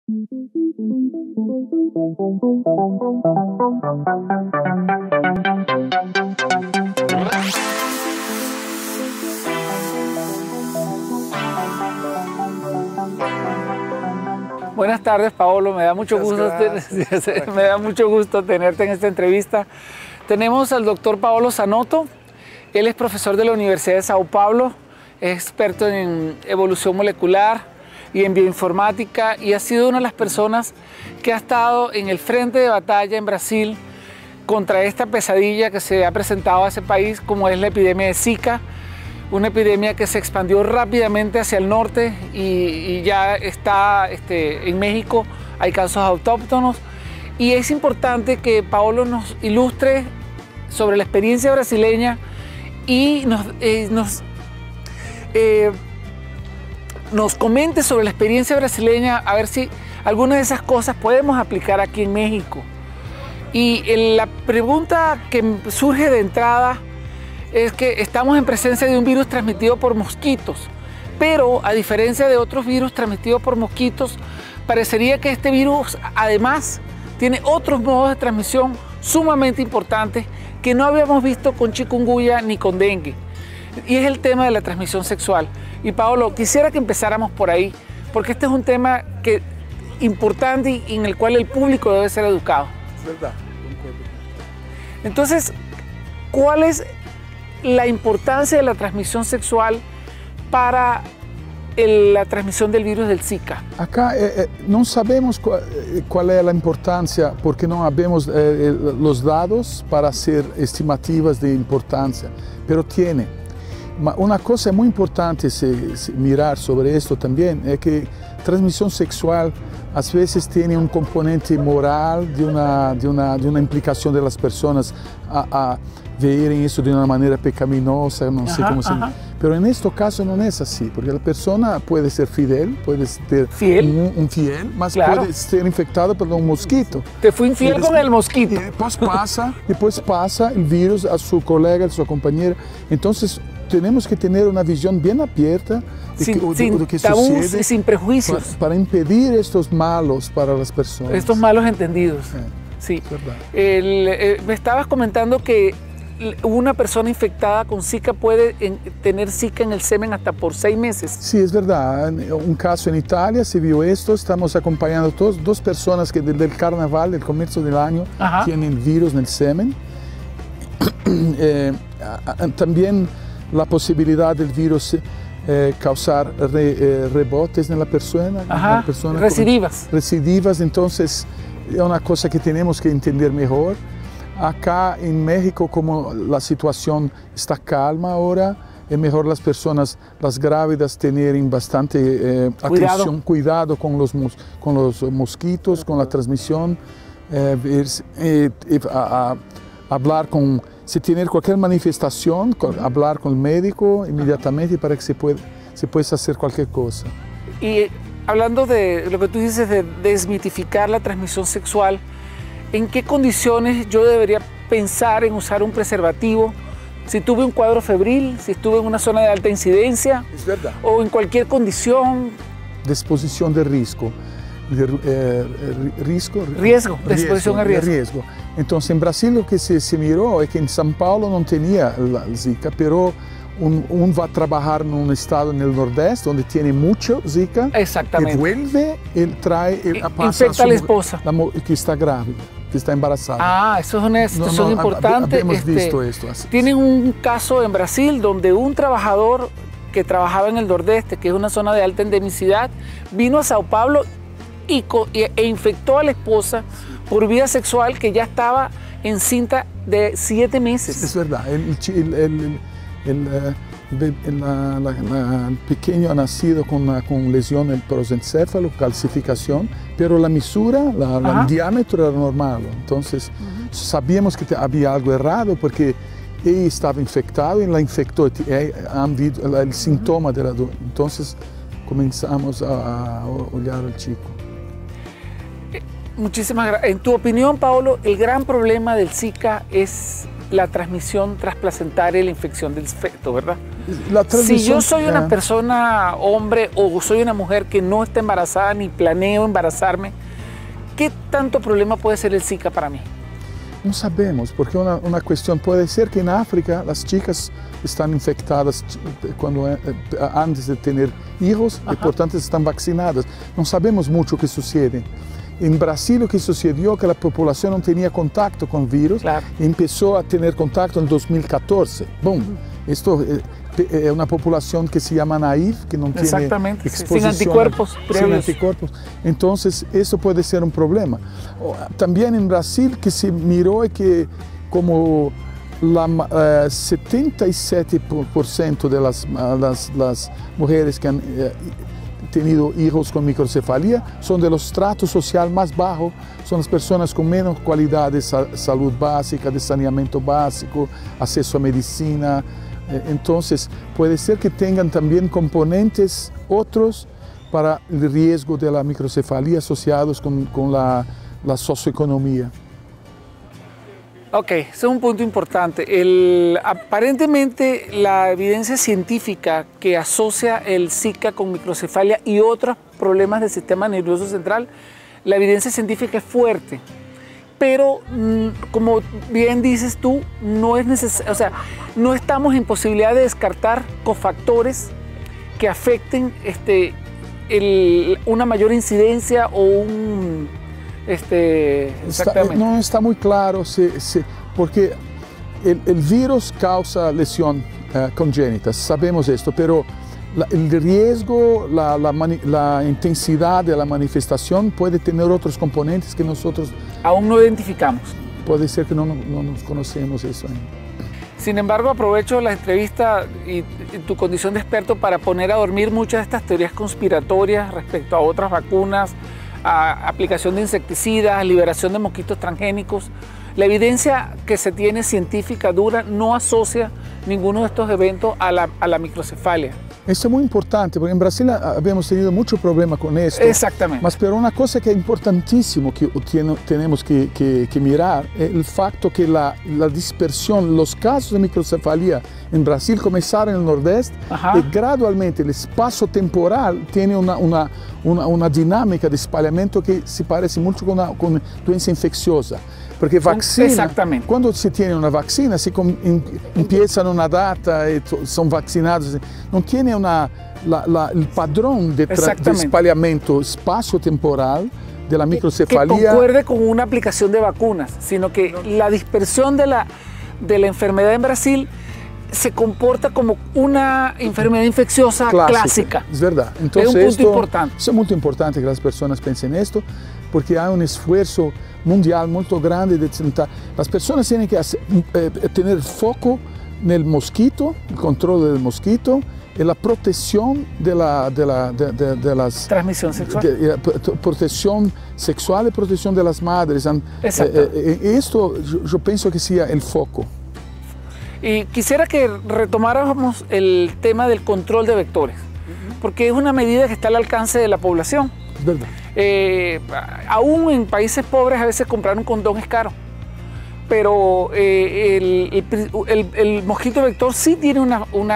Buenas tardes, Paolo. Me da mucho gusto tenerte en esta entrevista. Tenemos al doctor Paolo Zanotto. Él es profesor de la Universidad de Sao Paulo, es experto en evolución molecular y en bioinformática y ha sido una de las personas que ha estado en el frente de batalla en Brasil contra esta pesadilla que se ha presentado a ese país, como es la epidemia de Zika, una epidemia que se expandió rápidamente hacia el norte y ya está en México, hay casos autóctonos. Y es importante que Paolo nos ilustre sobre la experiencia brasileña y nos comente sobre la experiencia brasileña, a ver si algunas de esas cosas podemos aplicar aquí en México. Y la pregunta que surge de entrada es que estamos en presencia de un virus transmitido por mosquitos, pero a diferencia de otros virus transmitidos por mosquitos, parecería que este virus además tiene otros modos de transmisión sumamente importantes que no habíamos visto con chikungunya ni con dengue. Y es el tema de la transmisión sexual. Y Paolo, quisiera que empezáramos por ahí, porque este es un tema importante y en el cual el público debe ser educado. Es verdad. Entonces, ¿cuál es la importancia de la transmisión sexual para la transmisión del virus del Zika? Acá no sabemos cuál es la importancia porque no habemos los datos para hacer estimativas de importancia, pero tiene. Una cosa muy importante mirar sobre esto también es que transmisión sexual a veces tiene un componente moral de una implicación de las personas a ver eso de una manera pecaminosa, no sé cómo se dice. Pero en este caso no es así, porque la persona puede ser fidel, puede ser un fiel, mas claro, puede ser infectada por un mosquito. Te fui infiel con el mosquito. Y después pasa el virus a su colega, a su compañera. Entonces tenemos que tener una visión bien abierta de lo que sucede, sin prejuicios. Para impedir estos malos para las personas. Estos malos entendidos. Sí. Me estabas comentando que una persona infectada con Zika puede tener Zika en el semen hasta por 6 meses. Sí, es verdad. Un caso en Italia se vio esto. Estamos acompañando dos personas que desde el carnaval, del comienzo del año, tienen virus en el semen. También la posibilidad del virus causar rebotes en la persona. Recidivas. Entonces, es una cosa que tenemos que entender mejor. Acá en México, como la situación está calma ahora, es mejor las personas, las grávidas, tener bastante cuidado con los mosquitos, con la transmisión, hablar con, si tiene cualquier manifestación, hablar con el médico inmediatamente para que se pueda hacer cualquier cosa. Y hablando de lo que tú dices de desmitificar la transmisión sexual, ¿en qué condiciones yo debería pensar en usar un preservativo? Si tuve un cuadro febril, si estuve en una zona de alta incidencia, es verdad, o en cualquier condición. De exposición de riesgo. Riesgo, de exposición a riesgo. Entonces, en Brasil lo que se miró es que en São Paulo no tenía la Zika, pero uno va a trabajar en un estado en el nordeste donde tiene mucho Zika. Exactamente. Y vuelve, él trae, infecta a la esposa. Que está grávida, que está embarazada. Ah, eso es una situación importante. Hemos visto esto. Así. Tienen un caso en Brasil donde un trabajador que trabajaba en el nordeste, que es una zona de alta endemicidad, vino a Sao Paulo e infectó a la esposa por vía sexual, que ya estaba encinta de 7 meses. Es verdad. El pequeño ha nacido con lesión en el prosencéfalo, calcificación, pero la misura, el diámetro era normal. Entonces sabíamos que había algo errado porque ella estaba infectada y la infectó. Han visto el síntoma de la. Entonces comenzamos a olhar al chico. Muchísimas gracias. En tu opinión, Paolo, el gran problema del Zika es la transmisión transplacentaria y la infección del feto, ¿verdad? Si yo soy una persona, hombre, o soy una mujer que no está embarazada ni planeo embarazarme, ¿qué tanto problema puede ser el Zika para mí? No sabemos, porque una cuestión puede ser que en África las chicas están infectadas antes de tener hijos y por tanto están vaccinadas. No sabemos mucho qué sucede. En Brasil lo que sucedió que la población no tenía contacto con el virus, claro, y empezó a tener contacto en 2014. Boom. Esto es una población que se llama naive, que no tiene exposición, sin anticuerpos previos. Sin anticuerpos. Entonces, eso puede ser un problema. También en Brasil que se miró que como 77% de las mujeres que han tenido hijos con microcefalia son de los estratos social más bajos, son las personas con menos calidad de salud básica, de saneamiento básico, acceso a medicina. Entonces puede ser que tengan también componentes otros para el riesgo de la microcefalia asociados con la socioeconomía. Ok, ese es un punto importante. Aparentemente la evidencia científica que asocia el Zika con microcefalia y otros problemas del sistema nervioso central, la evidencia científica es fuerte. Pero como bien dices tú, no es necesario, o sea, no estamos en posibilidad de descartar cofactores que afecten una mayor incidencia o un... No está muy claro porque el virus causa lesión congénita, sabemos esto, pero el riesgo, la intensidad de la manifestación puede tener otros componentes que nosotros aún no identificamos. Puede ser que no nos conocemos eso ainda. Sin embargo, aprovecho la entrevista y tu condición de experto para poner a dormir muchas de estas teorías conspiratorias respecto a otras vacunas, a aplicación de insecticidas, liberación de mosquitos transgénicos. La evidencia que se tiene científica dura no asocia ninguno de estos eventos a la microcefalia. Esto es muy importante, porque en Brasil habíamos tenido mucho problema con esto. Exactamente. Pero una cosa que es importantísimo que tenemos que mirar es el facto que la dispersión, los casos de microcefalia en Brasil comenzaron en el Nordeste y gradualmente el espacio temporal tiene una dinámica de espalhamento que se parece mucho con doença infecciosa. Porque vacina, quando se tem uma vacina, se empieza numa data e são vacinados, não tem o padrão de espalhamento espacio-temporal de la microcefalia. Que concuerde con una aplicación de vacunas, sino que la dispersión de la enfermedad en Brasil se comporta como una enfermedad infecciosa clásica. Es verdad. Entonces, es un punto importante. Es muy importante que las personas piensen esto, porque hay un esfuerzo mundial muy grande de tentar. Las personas tienen que tener foco en el mosquito, el control del mosquito, en la protección de las... Transmisión sexual. Protección sexual y protección de las madres. Exacto. Esto yo pienso que sea el foco. Y quisiera que retomáramos el tema del control de vectores, porque es una medida que está al alcance de la población. Es verdad. Aún en países pobres a veces comprar un condón es caro, pero el mosquito vector sí tiene un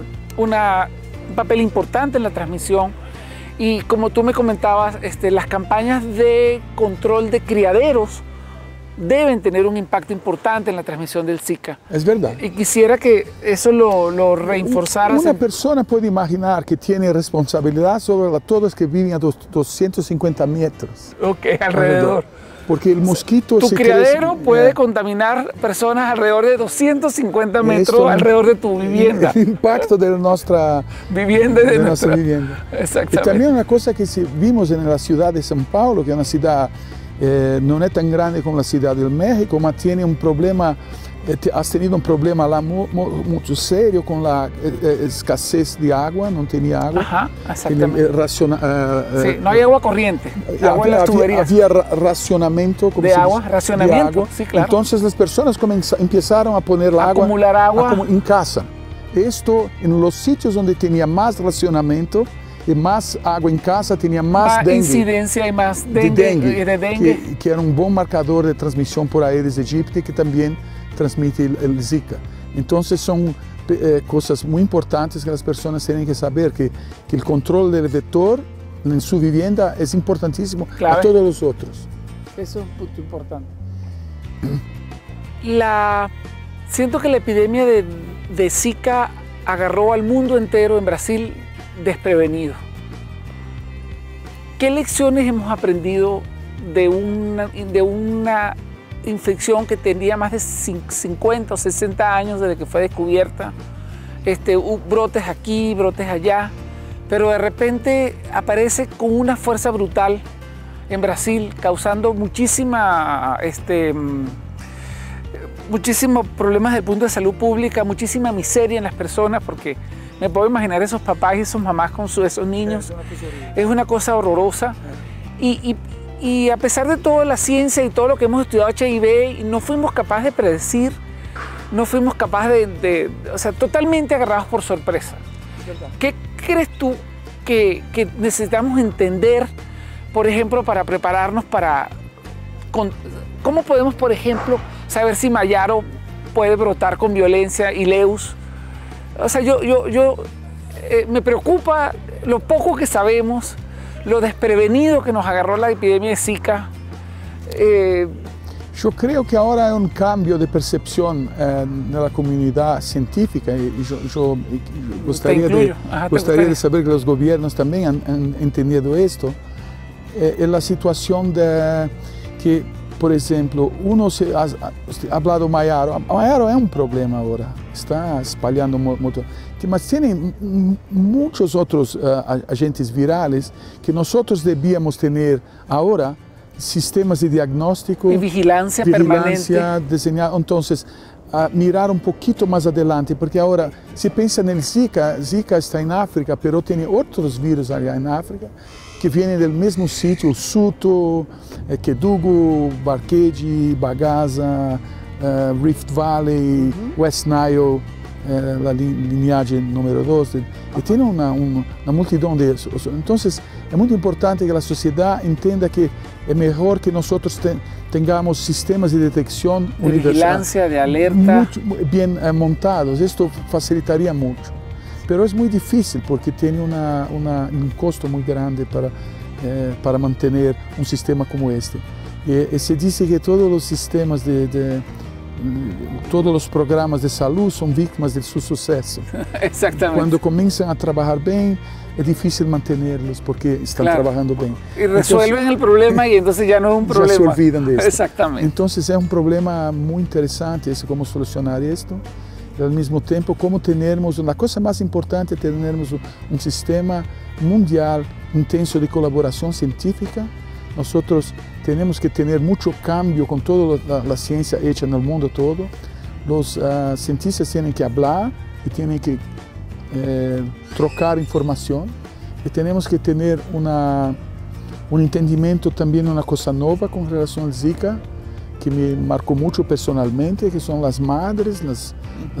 papel importante en la transmisión. Y como tú me comentabas, las campañas de control de criaderos deben tener un impacto importante en la transmisión del Zika. Es verdad. Y quisiera que eso lo reforzaras. Una persona puede imaginar que tiene responsabilidad sobre todos que viven a 250 metros. Ok, alrededor. Porque el mosquito... Tu criadero puede contaminar personas alrededor de 250 metros alrededor de tu vivienda. El impacto de nuestra vivienda. Exactamente. Y también una cosa que vimos en la ciudad de São Paulo, que es una ciudad... no es tan grande como la Ciudad del México, pero tiene un problema, has tenido un problema lá muy serio con la escasez de agua, no tenía agua. Ajá, exactamente. Sí, no hay agua corriente, agua en las tuberías. Había racionamiento de agua, racionamiento, sí, claro. Entonces las personas empezaron a poner acumular agua en casa. Esto en los sitios donde tenía más racionamiento, y más agua en casa, tenía más dengue. Incidencia y más dengue. Que era un buen marcador de transmisión por Aedes aegypti, que también transmite el Zika. Entonces son cosas muy importantes que las personas tienen que saber, que el control del vector en su vivienda es importantísimo a todos los otros. Eso es un punto importante. Siento que la epidemia de Zika agarró al mundo entero en Brasil desprevenido. ¿Qué lecciones hemos aprendido de una infección que tenía más de 50 o 60 años desde que fue descubierta? Brotes aquí, brotes allá, pero de repente aparece con una fuerza brutal en Brasil, causando muchísimos problemas desde el punto de salud pública, muchísima miseria en las personas, porque me puedo imaginar esos papás y esas mamás con esos niños. Es una cosa horrorosa. Y a pesar de toda la ciencia y todo lo que hemos estudiado HIV, no fuimos capaces de predecir, no fuimos capaces o sea, totalmente agarrados por sorpresa. ¿Qué crees tú que necesitamos entender, por ejemplo, para prepararnos cómo podemos, por ejemplo, saber si Mayaro puede brotar con violencia y Leus? O sea, me preocupa lo poco que sabemos, lo desprevenido que nos agarró la epidemia de Zika. Yo creo que ahora hay un cambio de percepción en la comunidad científica y yo gustaría de saber que los gobiernos también han entendido esto. Es la situación de que, por ejemplo, usted ha hablado de Mayaro. Mayaro es un problema ahora, está espalhando mucho. Mas tiene muchos otros agentes virales que nosotros debíamos tener ahora, sistemas de diagnóstico y vigilancia permanente. Diseñar. Entonces, mirar un poquito más adelante, porque ahora se piensa en el Zika. Zika está en África, pero tiene otros virus allá en África que vienen del mismo sitio, Soto, Kedugo, Barqueji, Bagaza, Rift Valley, West Nile, la lineaje número 2, y tiene una multitud de eso. Entonces, es muy importante que la sociedad entienda que es mejor que nosotros tengamos sistemas de detección de vigilancia, de alerta, bien montados. Esto facilitaría mucho. Pero es muy difícil porque tiene un costo muy grande para mantener un sistema como este. Se dice que todos los sistemas todos los programas de salud son víctimas de su suceso. Exactamente. Cuando comienzan a trabajar bien, es difícil mantenerlos porque están trabajando bien. Y resuelven el problema y entonces ya no es un problema. Ya se olvidan de esto. Exactamente. Entonces es un problema muy interesante cómo solucionar esto. Y al mismo tiempo, cómo tenemos, la cosa más importante es tener un sistema mundial intenso de colaboración científica. Nosotros tenemos que tener mucho cambio con toda la ciencia hecha en el mundo todo. Los cientistas tienen que hablar y tienen que trocar información. Y tenemos que tener un entendimiento también de una cosa nueva con relación al Zika, que me marcó mucho personalmente, que son las madres, las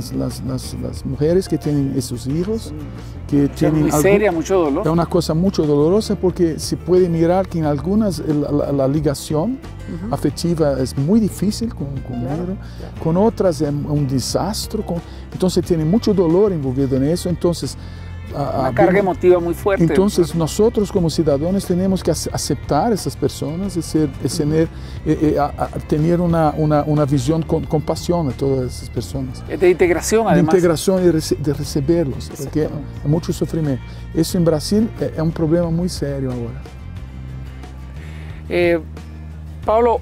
mujeres que tienen esos hijos, que tienen miseria, mucho dolor. Es una cosa mucho dolorosa porque se puede mirar que en algunas la ligación afectiva es muy difícil con otras es un desastre, entonces tiene mucho dolor envolvido en eso, entonces una carga emotiva muy fuerte. Entonces nosotros como ciudadanos tenemos que aceptar a esas personas tener una visión con compasión de todas esas personas. De integración además. De integración y de recibirlos, porque hay mucho sufrimiento. Eso en Brasil es un problema muy serio ahora. Paulo,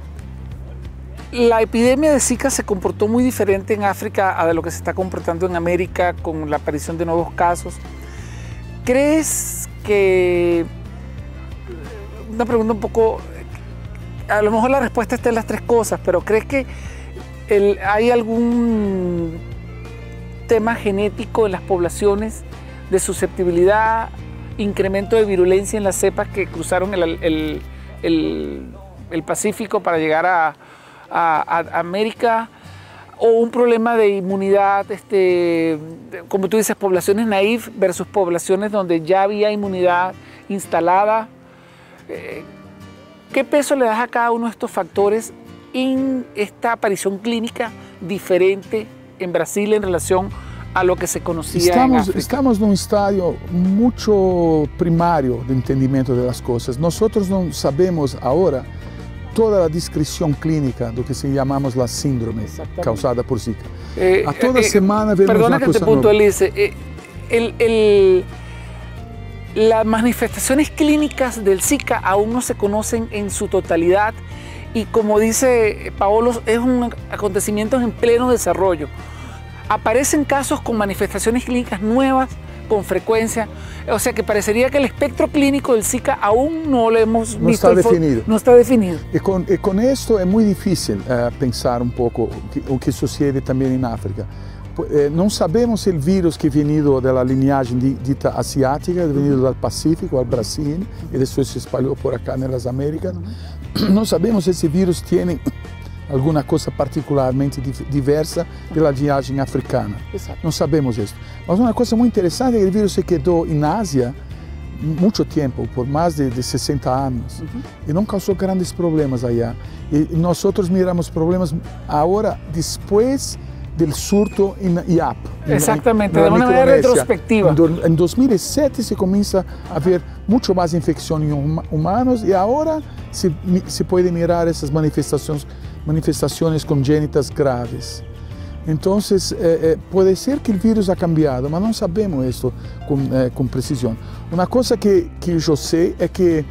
la epidemia de Zika se comportó muy diferente en África a de lo que se está comportando en América con la aparición de nuevos casos. ¿Crees que, una pregunta un poco, a lo mejor la respuesta está en las tres cosas, pero ¿crees que hay algún tema genético en las poblaciones de susceptibilidad, incremento de virulencia en las cepas que cruzaron el Pacífico para llegar a América, o un problema de inmunidad, como tú dices, poblaciones naïf versus poblaciones donde ya había inmunidad instalada? ¿Qué peso le das a cada uno de estos factores en esta aparición clínica diferente en Brasil en relación a lo que se conocía en África? Estamos en un estadio mucho primario de entendimiento de las cosas. Nosotros no sabemos ahora toda la descripción clínica de lo que se llamamos la síndrome causada por Zika. A toda semana vemos perdona una que cosa te puntualice. Las manifestaciones clínicas del Zika aún no se conocen en su totalidad y, como dice Paolo, es un acontecimiento en pleno desarrollo. Aparecen casos con manifestaciones clínicas nuevas con frecuencia, o sea que parecería que el espectro clínico del Zika aún no lo hemos visto. No está definido. No está definido. Y con esto es muy difícil pensar un poco o que sucede también en África. No sabemos el virus que ha venido de la linaje dita asiática, ha venido del Pacífico al Brasil y después se espalhó por acá en las Américas. No sabemos si ese virus tiene alguna cosa particularmente diversa de la linaje africana. Exacto. No sabemos esto. Pero una cosa muy interesante es que el virus se quedó en Asia mucho tiempo, por más de 60 años, y no causó grandes problemas allá. Y nosotros miramos problemas ahora después del surto en IAP. Exactamente, de una manera retrospectiva. En 2007 se comienza a ver mucho más infección en humanos y ahora se puede mirar esas manifestaciones congénitas graves. Entonces, puede ser que el virus ha cambiado, pero no sabemos esto con precisión. Una cosa que yo sé es que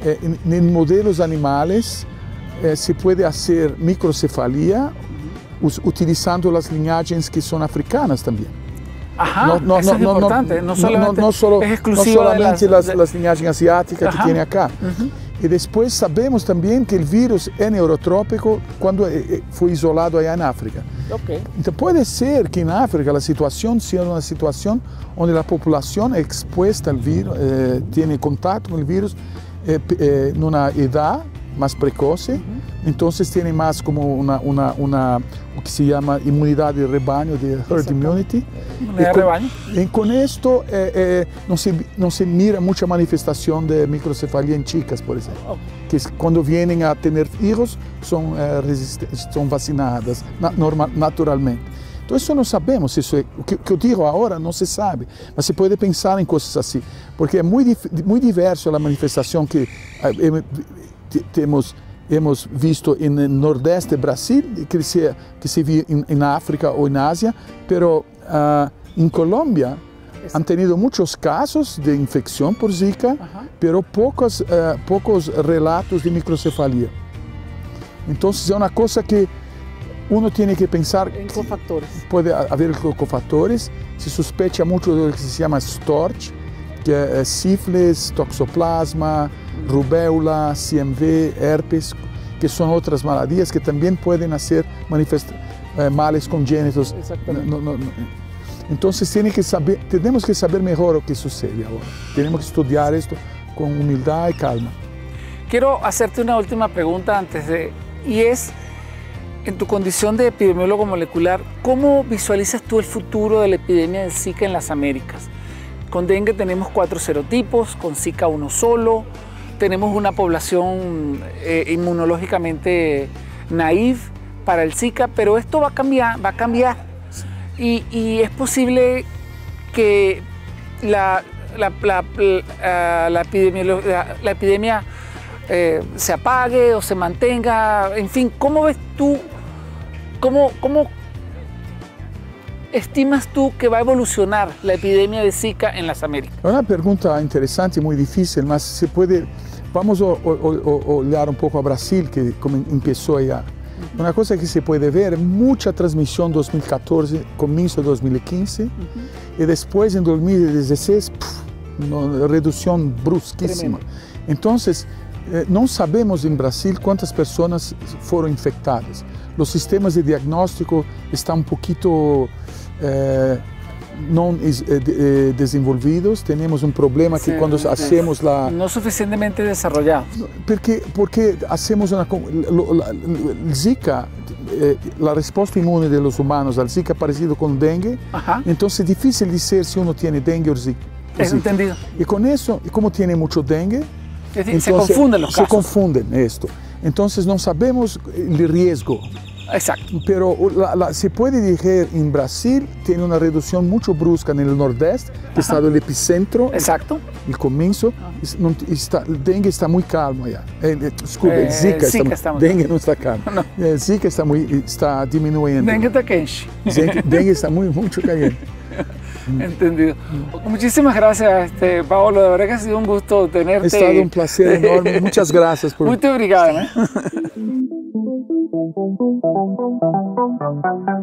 en modelos animales se puede hacer microcefalia utilizando las linajes que son africanas también. Ajá, eso es importante, no solamente es exclusiva de las linajes asiáticas que tiene acá. Y después sabemos también que el virus es neurotrópico cuando fue isolado allá en África. Entonces puede ser que en África la situación sea una situación donde la población expuesta al virus, tiene contacto con el virus en una edad más precoce, entonces tiene más como lo que se llama inmunidad de rebaño, de herd immunity. Inmunidad de rebaño. Y con esto no se mira mucha manifestación de microcefalia en chicas, por ejemplo, que cuando vienen a tener hijos son vacinadas naturalmente. Entonces eso no sabemos, eso que yo digo ahora no se sabe, pero se puede pensar en cosas así, porque es muy diverso la manifestación que hemos visto en el nordeste de Brasil, que se ve en África o en Asia, pero en Colombia han tenido muchos casos de infección por Zika, pero pocos relatos de microcefalia. Entonces es una cosa que uno tiene que pensar. En cofactores. Puede haber cofactores, se sospecha mucho de lo que se llama STORCH, que es sífilis, toxoplasma, rubéola, CMV, herpes, que son otras maladías que también pueden hacer males congénitos. Entonces tenemos que saber mejor lo que sucede ahora. Tenemos que estudiar esto con humildad y calma. Quiero hacerte una última pregunta y es, en tu condición de epidemiólogo molecular, ¿cómo visualizas tú el futuro de la epidemia de Zika en las Américas? Con dengue tenemos 4 serotipos, con Zika uno solo, tenemos una población inmunológicamente naive para el Zika, pero esto va a cambiar. Y es posible que la epidemia se apague o se mantenga. En fin, ¿cómo ves tú, cómo estimas tú que va a evolucionar la epidemia de Zika en las Américas? Es una pregunta interesante y muy difícil, mas se puede. Vamos a olhar un poco a Brasil, que empezó allá. Una cosa que se puede ver, mucha transmisión en 2014, comienzo de 2015, y después en 2016, una reducción brusquísima. Entonces, no sabemos en Brasil cuántas personas fueron infectadas. Los sistemas de diagnóstico están un poquito no desenvolvidos. Tenemos un problema que cuando hacemos la... No suficientemente desarrollados. Porque hacemos el Zika, la respuesta inmune de los humanos al Zika parecido con dengue. Entonces es difícil decir si uno tiene dengue o Zika. Es entendido. Y con eso, y como tiene mucho dengue, se confunden los casos. Se confunden esto. Entonces no sabemos el riesgo. Exacto. Pero se puede decir en Brasil tiene una reducción mucho brusca en el nordeste, que está el epicentro, Exacto. el comienzo. El dengue está muy calmo allá. Desculpe, el Zika, dengue no está calmo. No. El Zika está disminuyendo. Dengue está quente. Dengue está mucho caliente. Entendido. Muchísimas gracias, Paolo. De verdad que ha sido un gusto tenerte. Ha estado un placer enorme. Muchas gracias. Muito obrigado.